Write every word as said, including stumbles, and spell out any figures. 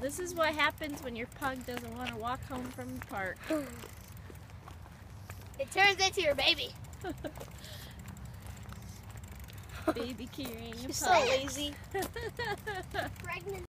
this is what happens when your pug doesn't want to walk home from the park. It turns into your baby. Baby carrying a She's pug. so lazy. Pregnant.